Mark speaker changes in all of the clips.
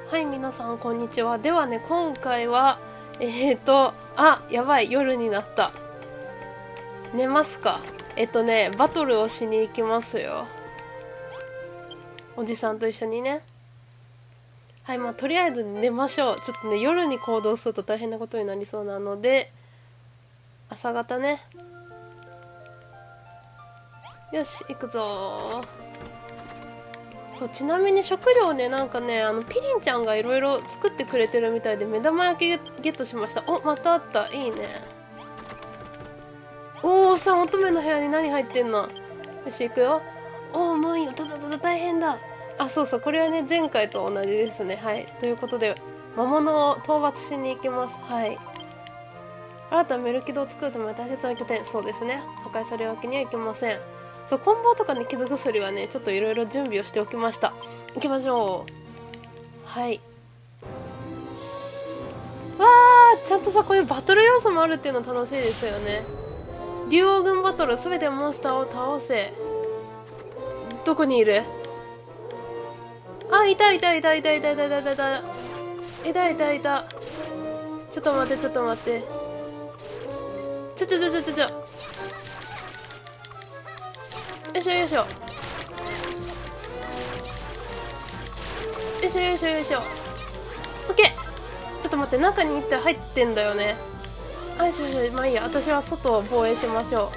Speaker 1: はい、皆さんこんにちは。ではね、今回はやばい、夜になった。寝ますか？バトルをしに行きますよ。おじさんと一緒にね。はい、まあとりあえず寝ましょう。ちょっとね、夜に行動すると大変なことになりそうなので、朝方ね。よし、行くぞー。そう、ちなみに食料ね、なんかね、ピリンちゃんがいろいろ作ってくれてるみたいで、目玉焼きゲットしました。お、またあった。いいね。おーさん、乙女の部屋に何入ってんの？よし、行くよ。おー、もういいよ。大変だ。あ、そうそう、これはね、前回と同じですね。はい。ということで、魔物を討伐しに行きます。はい。新たなメルキドを作るための大切な拠点。そうですね。破壊されるわけにはいきません。そう、棍棒とかね、傷薬はね、ちょっといろいろ準備をしておきました。行きましょう。はい。わー、ちゃんとさ、こういうバトル要素もあるっていうの楽しいですよね。竜王軍バトル、すべてのモンスターを倒せ。どこにいる？あ、いた。ちょっと待って。ちょ。よいしょ。オッケー。ちょっと待って、中に一体入ってんだよね。あ、よし。まあいいや、私は外を防衛しましょう。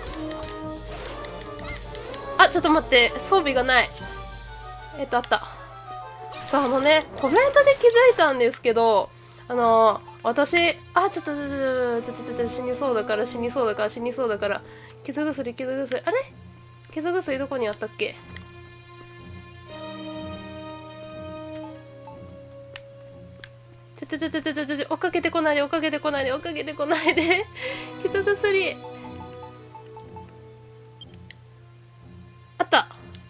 Speaker 1: あ、ちょっと待って、装備がない。あった。そう、コメントで気づいたんですけど、私、あ、ちょっと死にそうだから、傷薬、あれ？傷薬どこにあったっけ？追っかけてこないで。傷薬。あった。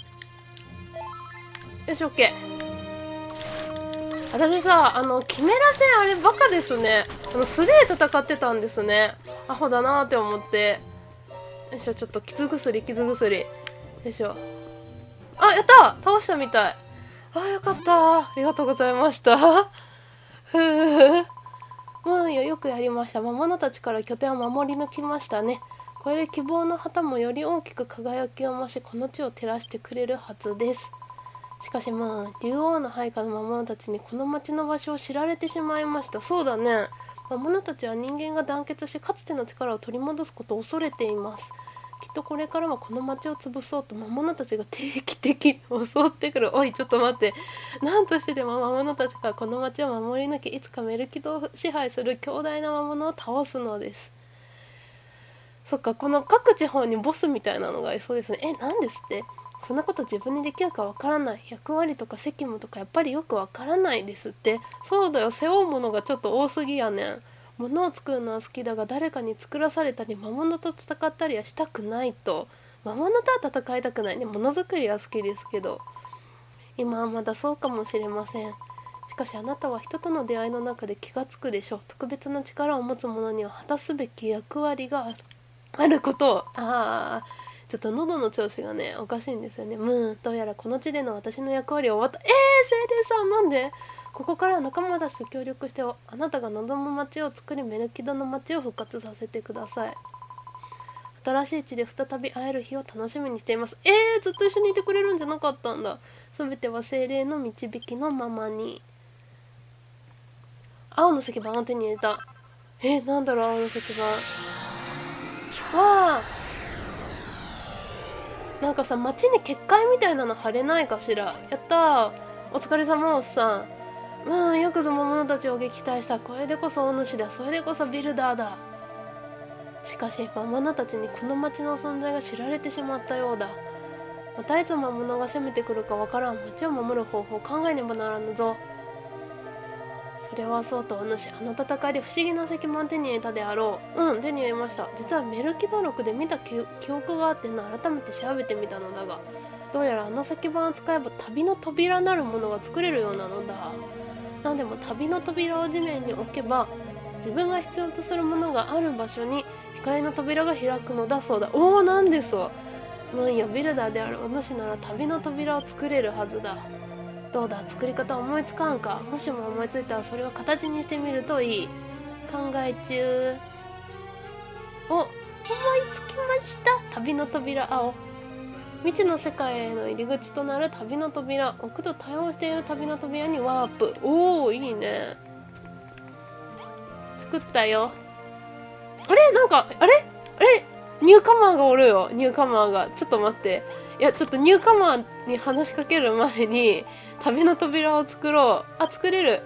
Speaker 1: よし、オッケー。私さ、キメラ戦あれバカですね。素手で戦ってたんですね。アホだなーって思って。よいしょ、ちょっと傷薬。よいしょ。あ、やった！倒したみたい。あ、よかった。ありがとうございました。ふぅ。もうよくやりました。魔物たちから拠点を守り抜きましたね。これで希望の旗もより大きく輝きを増し、この地を照らしてくれるはずです。しかし竜王の配下の魔物たちにこの町の場所を知られてしまいました。そうだね。魔物たちは人間が団結し、かつての力を取り戻すことを恐れています。きっとこれからはこの町を潰そうと魔物たちが定期的に襲ってくる。おい、ちょっと待って。何としてでも魔物たちがこの町を守り抜き、いつかメルキドを支配する強大な魔物を倒すのです。そっか、この各地方にボスみたいなのがいそうですね。なんですって？そんなこと自分にできるかわからない。役割とか責務とかやっぱりよくわからないですって。そうだよ、背負うものがちょっと多すぎやねん。物を作るのは好きだが、誰かに作らされたり魔物と戦ったりはしたくないと。魔物とは戦いたくないね。物作りは好きですけど、今はまだそうかもしれません。しかしあなたは人との出会いの中で気がつくでしょう。特別な力を持つ者には果たすべき役割があることを。ちょっと喉の調子がね、おかしいんですよね。どうやらこの地での私の役割を終わった。精霊さん、なんで？ここからは仲間たちと協力してあなたが望む街を作り、メルキドの街を復活させてください。新しい地で再び会える日を楽しみにしています。ずっと一緒にいてくれるんじゃなかったんだ。すべては精霊の導きのままに。青の石板を手に入れた。なんだろう、青の石板。わあ、なんかさ、街に結界みたいなの貼れないかしら。やったー。お疲れ様、おっさん。よくぞ魔物たちを撃退した。これでこそお主だ。それでこそビルダーだ。しかし魔物たちにこの町の存在が知られてしまったようだ。またいつ魔物が攻めてくるかわからん。町を守る方法を考えねばならぬぞ。それはそうと、お主、あの戦いで不思議な石板を手に入れたであろう。手に入れました。実はメルキド録で見た記憶があって改めて調べてみたのだが、どうやらあの石板を使えば旅の扉なるものが作れるようなのだ。なんでも旅の扉を地面に置けば、自分が必要とするものがある場所に光の扉が開くのだそうだ。なんでそう。いいよ、ビルダーであるお主なら旅の扉を作れるはずだ。 どうだ、作り方思いつかんか。もしも思いついたらそれを形にしてみるといい。考え中。お、思いつきました。旅の扉。青、未知の世界への入り口となる旅の扉。奥と対応している旅の扉にワープ。おお、いいね。作ったよ。あれ、なんかあれニューカマーがおるよ。ニューカマーが。ちょっと待って。いや、ちょっとニューカマーに話しかける前に旅の扉を作ろう。あ、作れる。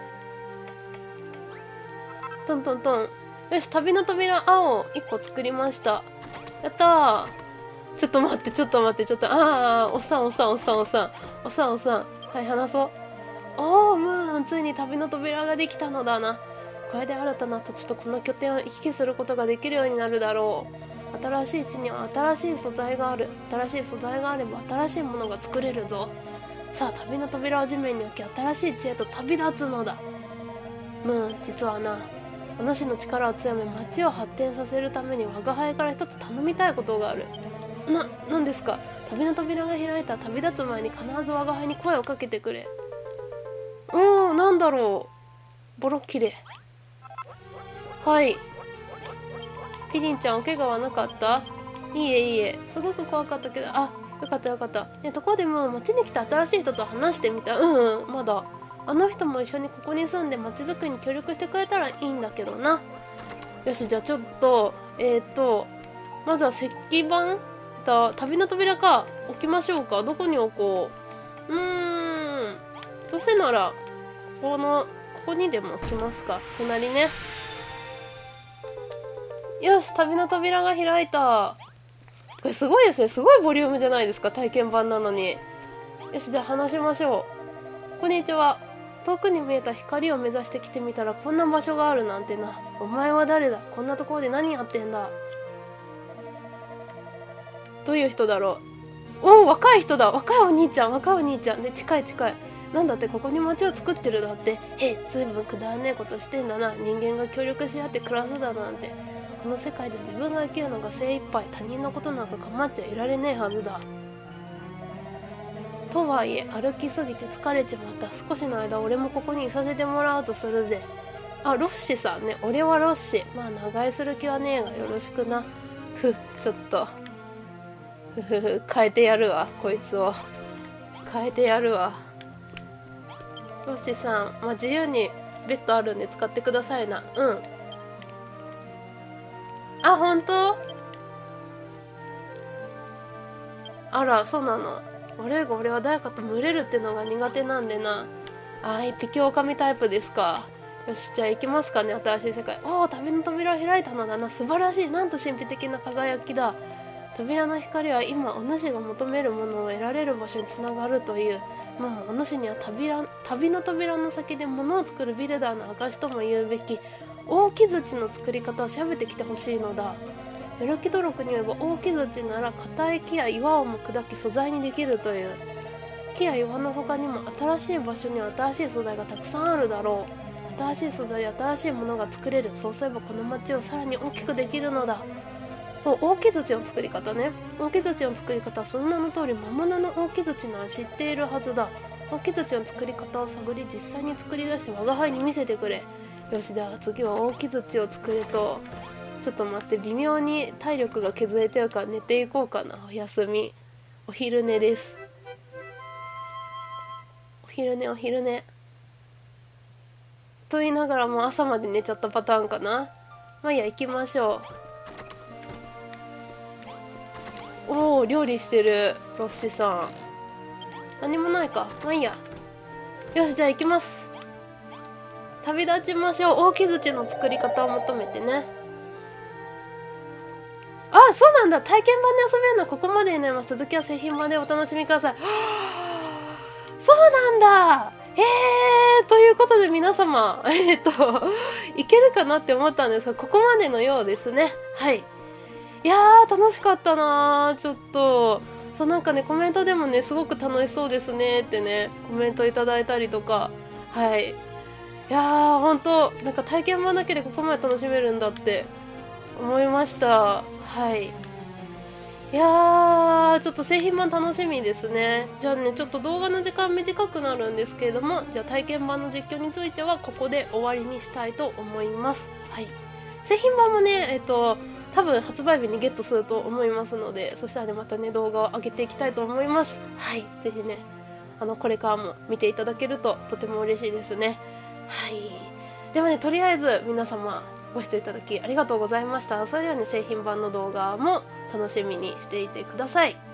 Speaker 1: トントントン。よし、旅の扉青1個作りました。やったー。ちょっと待って、ちょっと待って、ちょっと、おっさん。はい、話そう。おー、ムーン、ついに旅の扉ができたのだな。これで新たな土地とこの拠点を行き来することができるようになるだろう。新しい地には新しい素材がある。新しい素材があれば新しいものが作れるぞ。さあ、旅の扉を地面に置き、新しい地へと旅立つのだ。ムーン、実はな、お主の力を強め町を発展させるために我が輩から一つ頼みたいことがある。何ですか。旅の扉が開いた。旅立つ前に必ず我が輩に声をかけてくれ。なんだろう。ボロッキレ。はい。ピリンちゃん、お怪我はなかった？いいえ。すごく怖かったけど、よかった。ね、ところでも町に来た新しい人と話してみた。まだ。あの人も一緒にここに住んで町づくりに協力してくれたらいいんだけどな。よし、じゃあちょっと、まずは石板？旅の扉か。置きましょうか。どこに置こう。どうせなら、ここにでも置きますか。隣ね。よし、旅の扉が開いた。これすごいですね。すごいボリュームじゃないですか。体験版なのに。よし、じゃあ話しましょう。こんにちは。遠くに見えた光を目指して来てみたらこんな場所があるなんてな。お前は誰だ？こんなところで何やってんだ？どういう人だろう。若い人だ。若いお兄ちゃんで、近い。なんだって、ここに町を作ってるだって。ずいぶんくだらねえことしてんだな。人間が協力し合って暮らすだなんて。この世界で自分が生きるのが精一杯。他人のことなんか構っちゃいられねえはずだ。とはいえ、歩きすぎて疲れちまった。少しの間俺もここにいさせてもらおうとするぜ。ロッシさんね。俺はロッシ。まあ長居する気はねえがよろしくな。ちょっと変えてやるわ、こいつを。変えてやるわ。ロッシさん、自由にベッドあるんで使ってくださいな。本当？あら、そうなの。俺は誰かと群れるってのが苦手なんでな。一匹狼タイプですか。よし、じゃあ行きますかね。新しい世界。旅の扉を開いたのだな。素晴らしい。なんと神秘的な輝きだ。扉の光は今お主が求めるものを得られる場所につながるという。お主には旅の扉の先で物を作るビルダーの証とも言うべき大木槌の作り方を調べてきてほしいのだ。メロキド録によれば大木槌なら硬い木や岩をも砕き素材にできるという。木や岩の他にも新しい場所には新しい素材がたくさんあるだろう。新しい素材や新しいものが作れる。そうすればこの町をさらに大きくできるのだ。大木槌の作り方ね。大木槌の作り方はその名の通り魔物の大木槌なら知っているはずだ。大木槌の作り方を探り実際に作り出して我が輩に見せてくれ。よし、じゃあ次は大木槌を作ると。ちょっと待って、微妙に体力が削れてるから寝ていこうかな。お休み。お昼寝です。お昼寝と言いながらもう朝まで寝ちゃったパターンかな。いいや、行きましょう。料理してるロッシさん。何もないか。いいや。よし、じゃあ行きます。旅立ちましょう。大木槌の作り方を求めてね。そうなんだ。体験版で遊べるのはここまでになります。続きは製品版でお楽しみください。そうなんだ。ということで皆様、いけるかなって思ったんですが、ここまでのようですね。はい。いやー、楽しかったなー。ちょっと、なんかね、コメントでもね、すごく楽しそうですねってね、コメントいただいたりとか、はい。いやー、ほんと、なんか体験版だけでここまで楽しめるんだって思いました。はい。 いやー、ちょっと製品版楽しみですね。じゃあね、ちょっと動画の時間短くなるんですけれども、じゃあ体験版の実況についてはここで終わりにしたいと思います。はい。製品版もね、多分発売日にゲットすると思いますので、そしたらね、またね、動画を上げていきたいと思います。はい。ぜひね、これからも見ていただけるととても嬉しいですね。はい。ではね、とりあえず皆様ご視聴いただきありがとうございました。それではね、製品版の動画も楽しみにしていてください。